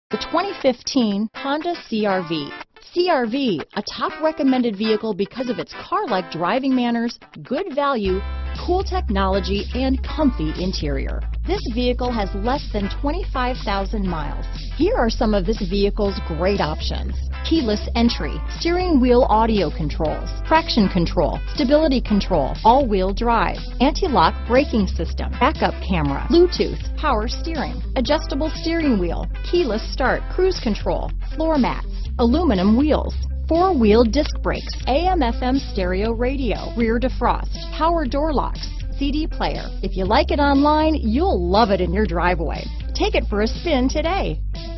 The 2015 Honda CR-V. CR-V, a top recommended vehicle because of its car-like driving manners, good value, cool technology, and comfy interior. This vehicle has less than 25,000 miles. Here are some of this vehicle's great options: keyless entry, steering wheel audio controls, traction control, stability control, all-wheel drive, anti-lock braking system, backup camera, Bluetooth, power steering, adjustable steering wheel, keyless start, cruise control, floor mats, aluminum wheels, four-wheel disc brakes, AM/FM stereo radio, rear defrost, power door locks, CD player. If you like it online, you'll love it in your driveway. Take it for a spin today.